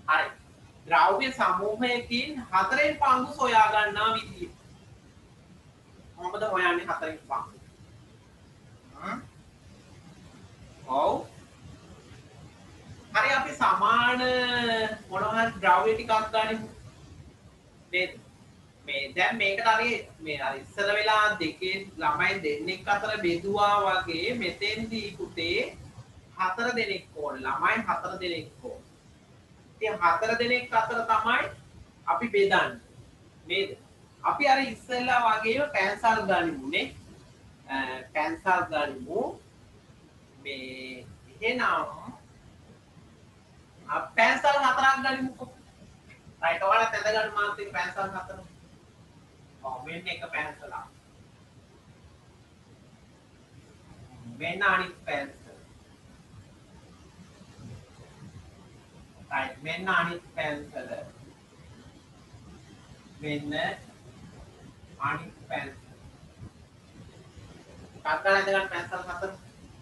හරි. ද්‍රව්‍ය සමූහයකින් 4න් පංගු සොයා ගන්නා විදිය. කොහොමද හොයන්නේ 4න් පංගු? ඔව්. හරි අපි සමාන මොනවා හරි ද්‍රව්‍ය ටිකක් ගනිමු. නේද? මේ දැන් මේකට හරි මේ අර ඉස්සර වෙලා දෙකේ ළමයි දෙන්නෙක් අතර බෙදුවා වගේ මෙතෙන්දී පුතේ 4 දෙනෙක් ඕන. ළමයි 4 දෙනෙක් ඕන. ඉතින් 4 දෙනෙක් අතර තමයි අපි බෙදන්නේ. නේද? අපි අර ඉස්සෙල්ලා වගේම පැන්සල් ගනිමු නේ. පැන්සල් ගනිමු. මේ එහෙනම් පැන්සල් 4ක් ගනිමුකෝ. රයිට් ඔයාලා තැද ගන්න මාත් එක පැන්සල් 4. ඔව් මෙන්න එක පැන්සලක්. මෙන්න අනිත් පැන්සල්. රයිට් මෙන්න අනිත් පැන්සල. මෙන්න අනිත් පැන්සල්. කක්කලා තැද ගන්න පැන්සල් 4.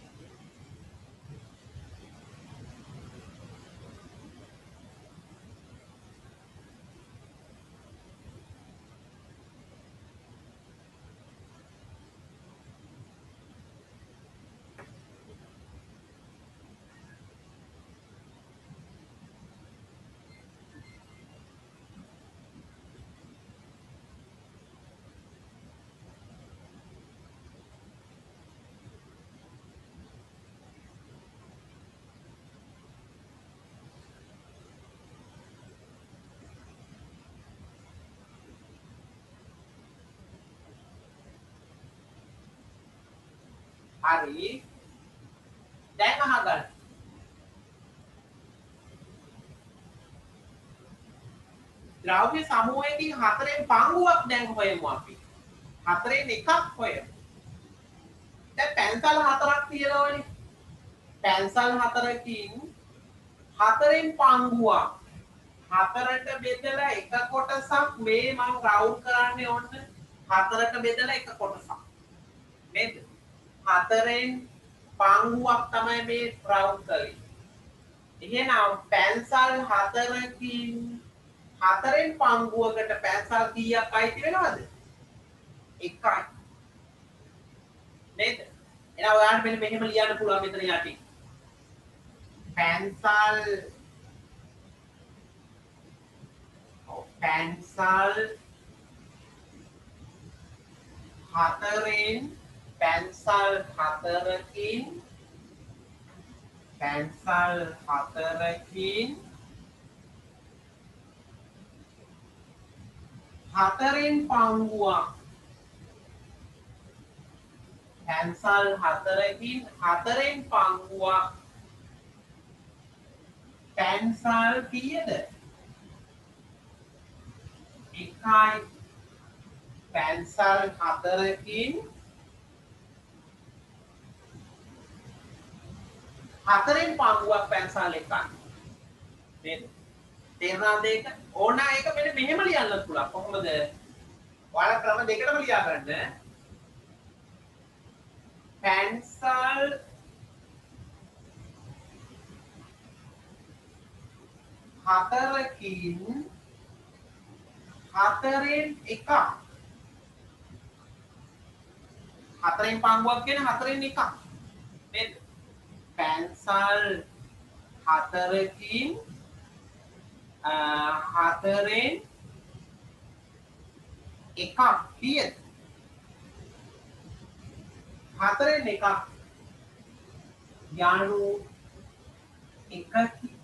හරි දැන් අහගන්න ද්‍රව්‍ය සමූහයකින් 4න් පංගුවක් දැන් හොයමු අපි 4න් එකක් හොයමු දැන් පැන්සල් 4ක් තියෙනවනේ පැන්සල් 4කින් 4න් පංගුවක් 4ට බෙදලා එක කොටසක් මේ මම රවුන්ඩ් කරන්නේ ඔන්න 4ට බෙදලා එක කොටසක් නේද 4න් පංගුවක් තමයි මේ රවුන්ඩ් කරේ. එහෙනම් පැන්සල් 4කින් 4න් පංගුවකට පැන්සල් කීයක් අයිති වෙනවද? 1යි. නේද? එහෙනම් ඔයාලට මෙන්න මෙහෙම ලියන්න පුළුවන් මෙතන යටින්. පැන්සල් 4න් පැන්සල් 4කින් 4න් පංගුවක් පැන්සල් 4කින් 4න් පංගුවක් පැන්සල් කීයද 1යි පැන්සල් 4කින් 4න් පංගුවක් පැන්සල් 1යි නේද තේරුණාද ඒක ඕන ඒක මෙන්න මෙහෙම ලියන්නත් පුළුවන් කොහොමද ඔයාලා ක්‍රම දෙකටම ලියා ගන්න පැන්සල් 4කින් 4න් එකක් 4න් පංගුවක් කියන්නේ 4න් එකක් නේද පැන්සල් 4කින් 4න් එකක් කීයද 4න් එකක් යානු එකකි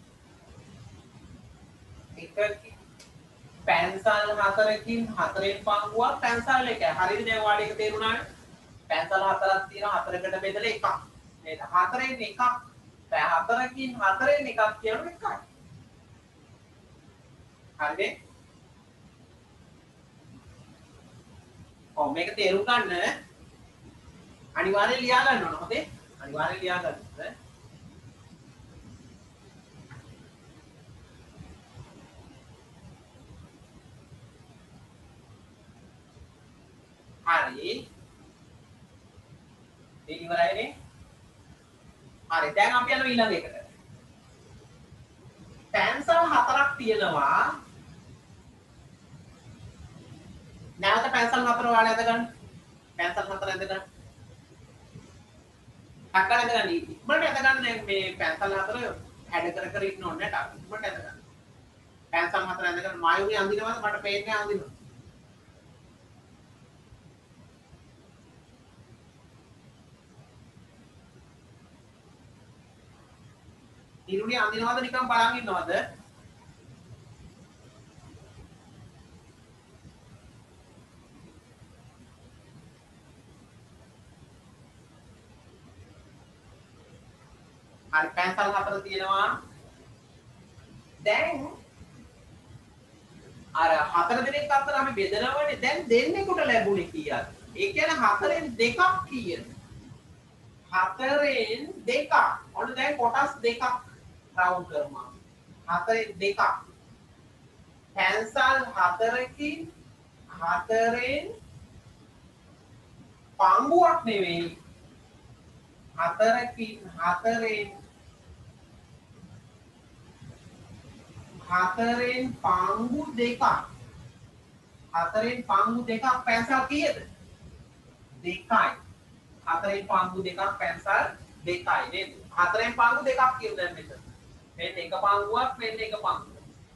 පැන්සල් 4කින් 4න් පංගුවක් පැන්සල් 1යි හරියද දැන් ඔයාලට ඒක තේරුණානේ පැන්සල් 4ක් තියෙනවා 4කට බෙදලා එකක් නේද 4න් එකක් 4කින් 4න් එකක් කියනොත් එකයි හරිද ඔව් මේක තේරුම් ගන්න අනිවාර්යෙන් ලියා ගන්න ඕන හොඳේ අනිවාර්යෙන් ලියා ගන්න හරි ඒක ඉවරයිනේ හරි දැන් අපි යනවා ඊළඟ එකට පැන්සල් 4ක් තියෙනවා. නැවත පැන්සල් 4 ඔයාලා ඇද ගන්න. පැන්සල් 4 ඇද ගන්න. ටක්කන ඇද ගන්න. ඉක්මනට ඇද ගන්න මේ පැන්සල් 4 හැඩ කර ඉන්න ඕනේ ටක්. ඉක්මනට ඇද ගන්න. පැන්සල් 4 ඇද ගන්න. මායුගේ අඳිනවද මට පේන්නේ අඳිනවා. ඉරුණි අඳිනවද නිකන් බලන් ඉන්නවද? හරි පැන්සල් 4 තියෙනවා. දැන් අර 4 දිනක් අතර අපි බෙදනවනේ. දැන් දෙන්නෙකුට ලැබුණේ කීයද? ඒ කියන්නේ 4න් 2ක් කීයද? 4න් 2ක්. ඔන්න දැන් කොටස් දෙකක් රවුන්ඩ් කරනවා. 4න් 2ක්. පැන්සල් 4කින් 4න් පංගුවක් නෙවෙයි. 4කින් 4න් 4න් පංගු දෙකක්. 4න් පංගු දෙකක් පැන්සල් කීයද? 2යි. 4න් පංගු දෙකක් පැන්සල් 2යි නේද? 4න් පංගු දෙකක් කියන දැන් මෙතන. මෙන්න එක පංගුවක් මෙන්න එක පංගුවක්.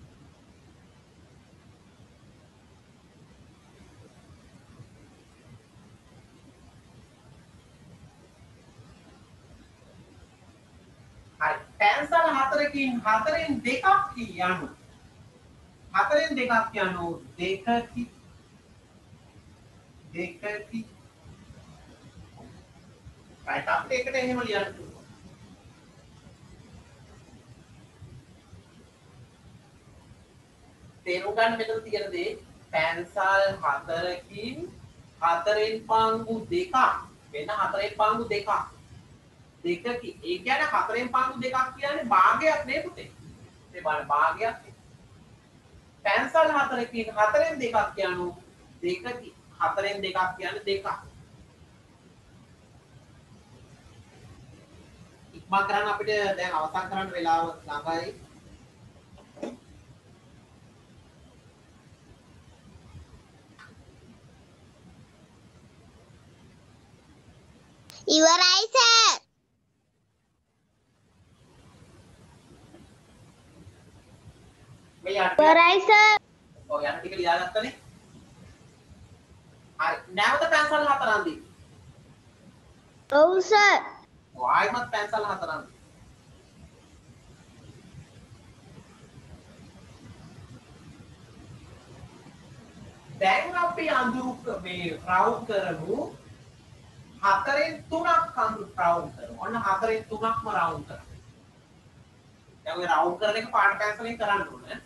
හරි පැන්සල් 4කින් 4න් 2ක් කියනු 4න් 2ක් කියනු 2කි 2කි right අපිට එකට එහෙම ලියන්න පුළුවන් තේරුම් ගන්න මෙතන තියෙන දේ පැන්සල් 4කින් 4න් පංගු 2ක් වෙන 4න් පංගු 2ක් දෙකකි ඒ කියන්නේ 4න් පංගු 2ක් කියන්නේ භාගයක් නේ පුතේ මේ බලන්න භාගයක් පැන්සල් 4කින් 4න් 2ක් කියනු දෙකකි 4න් 2ක් කියන්නේ දෙකක් ඉක්මන් කරන්න අපිට දැන් අවසන් කරන්න වෙලාව ළඟයි ඉවරයි සර් ඉවරයි සර් ඔය යන ටික ලියාගත්තනේ හරි නැවත පැන්සල් 4 අඳි ඔව් සර් ආයෙමත් පැන්සල් 4 අඳි දැන් අපි අඳුරු මේ රවුන්ඩ් කරමු 4න් 3ක් අඳුරු රවුන්ඩ් කරමු ඔන්න 4න් 3ක්ම රවුන්ඩ් කරමු දැන් ඔය රවුන්ඩ් කරන එක පාට පැන්සලෙන් කරන්න ඕනේ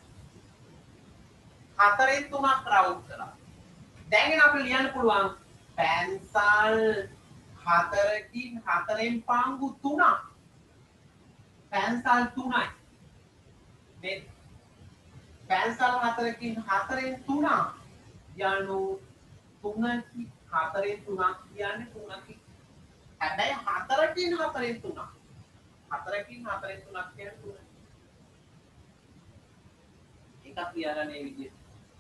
4න් 3ක් රවුන්ඩ් කරා දැන් අපිට ලියන්න පුළුවන් පැන්සල් 4කින් 4න් පංගු 3ක් පැන්සල් 3යි මේ පැන්සල් 4කින් 4න් 3ක් යනු 3කි 4න් 3ක් කියන්නේ 3කි හැබැයි 4කින් 4න් 3ක් 4කින් 4න් 3ක් කියන්නේ 3යි එකක් ලියලා මේ විදිහට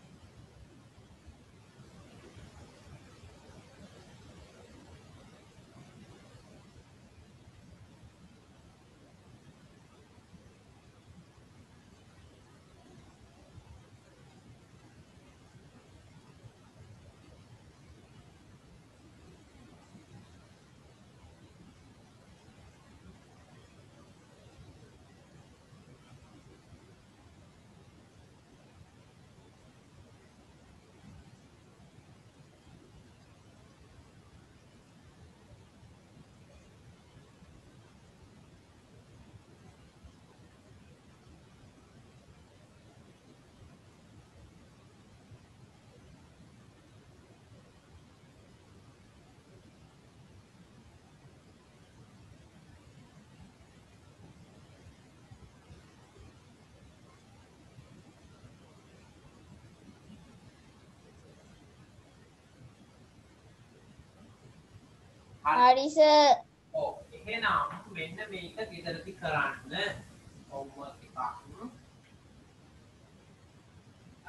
හරි සර් ඔව් එහෙනම් මෙන්න මේක ගෙදරදී කරන්න homework එකක්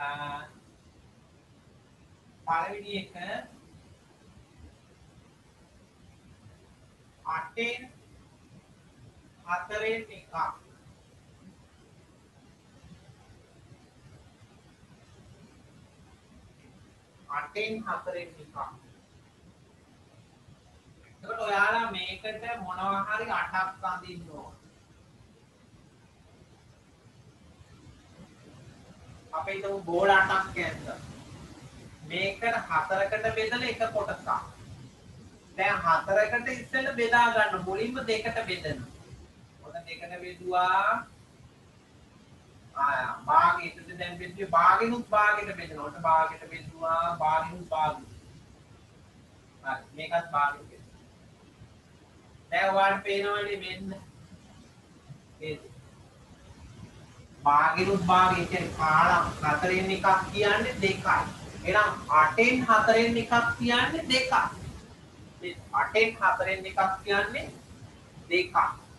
පළවෙනි එක 8න් 4න් එකක් 8න් 4න් එකක්. එතකොට ඔයාලා මේකට මොනවා හරි 8ක් අඳින්න ඕන. අපි හිතමු බෝල 8ක් ඇද්දා. මේකට 4කට බෙදලා එක කොටසක්. දැන් 4කට ඉස්සෙල්ලා බෙදා ගන්න මුලින්ම 2කට බෙදනවා. ඔන්න 2කට බෙදුවා. භාගයට දැන් බෙදුවේ භාගෙනුත් භාගයට බෙදනවා. ඔන්න භාගයට බෙදුවා භාගෙනුත් භාගෙට. හරි මේකත් භාගෙට බෙදනවා. දැන් ඔයාලට පේනවනේ මෙන්න. නේද? භාගෙනුත් භාගය කියන්නේ කාලම් 4න් එකක් කියන්නේ 2යි. එහෙනම් 8න් 4න් එකක් කියන්නේ 2යි. 8න් 4න් එකක් කියන්නේ 2යි.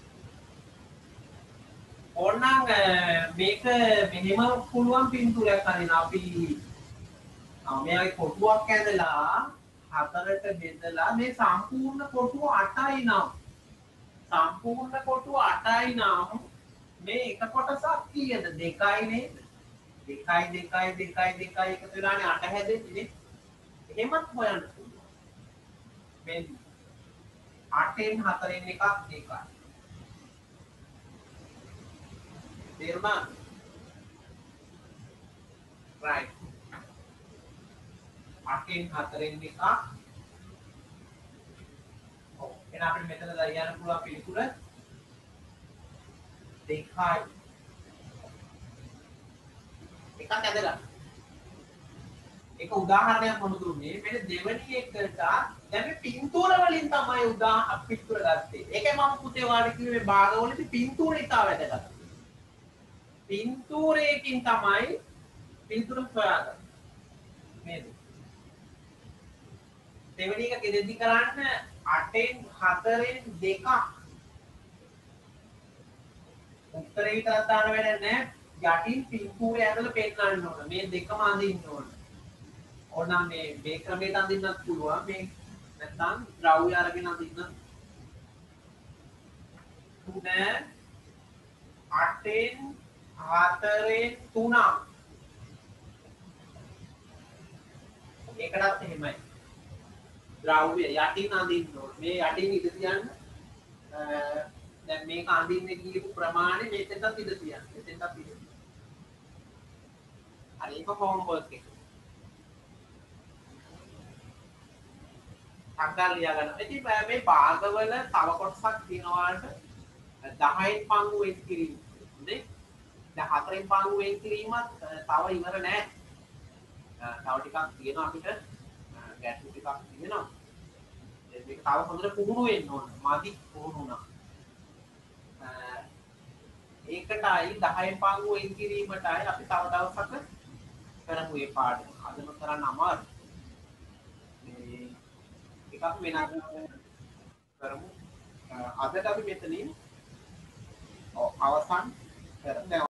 ඕනනම් මේක මෙහෙම පුළුවන් පින්තූරයක් අරින්න අපි මෙයාගේ කොටුවක් ඇඳලා 4ට බෙදලා මේ සම්පූර්ණ කොටුව 8යි නම් සම්පූර්ණ කොටුව 8යි නම් මේ එක කොටසක් කීයද 2යි නේද 2යි එකතු වෙලානේ 8 හැදෙන්නේ නේ එහෙමත් හොයන්න පුළුවන් මෙන්න 8න් 4න් එකක් 2යි තේරුණා right 8න් 4න් එකක් ඔව් එහෙනම් අපිට මෙතන දාන්න පුළුවන් පිළිතුර 2යි එකක් ඇදලා ඒක උදාහරණයක් මොන දුන්නේ මෙන්න දෙවෙනි එකට දැන් මේ පින්තූර වලින් තමයි පින්තූර ගත්තේ ඒකයි මම පුතේ වාඩි කිව්වේ මේ භාගවලදී පින්තූර ඉතාල වැදගත් පින්තූරයකින් තමයි පින්තූර හොයාගන්නේ නේද දෙවෙනි එක කෙරෙදි කරන්න 8න් 4න් 2ක් උත්තරේ විතරක් දාන්න වැඩක් නැහැ යටින් පින්තූරය ඇදලා පෙන්නන්න ඕන මේ දෙකම අඳින්න ඕන ඕනම් මේ ක්‍රමයට අඳින්නත් පුළුවන් මේ නැත්නම් ද්‍රව්‍ය අරගෙන අඳින්න 8න් 4න් 3ක් ඒකටත් එහෙමයි ද්‍රව්‍ය යටින් අඳින්න ඕන මේ යටින් ඉඳ තියන්න දැන් මේක අඳින්න කියපු ප්‍රමාණය මෙතෙන්ටත් ඉඳ තියන්න මෙතෙන්ටත් ඉඳ හරි ඒක හෝම්වර්ක් එක අක්කා ලියා ගන්න ඉතින් මේ භාගවල තව කොටසක් තියෙනවාට 10න් පංගු වෙන් කිරීම හොඳේ දැන් 4න් පංගු වෙන් කිරීමත් තව ඉවර නෑ තව ටිකක් තියෙනවා අපිට ගැටලු ටිකක් තියෙනවා මේක තව හොඳට පුහුණු වෙන්න ඕන මදි පුහුණු වුණා ඒකටයි 10න් පංගු වෙන් කිරීමටයි අපි තව දවසක කරමු මේ පාඩම අදම කරන්න අමාරුයි මේ එකක් වෙනස් කරමු අදට අපි මෙතනින් අවසන් කරමු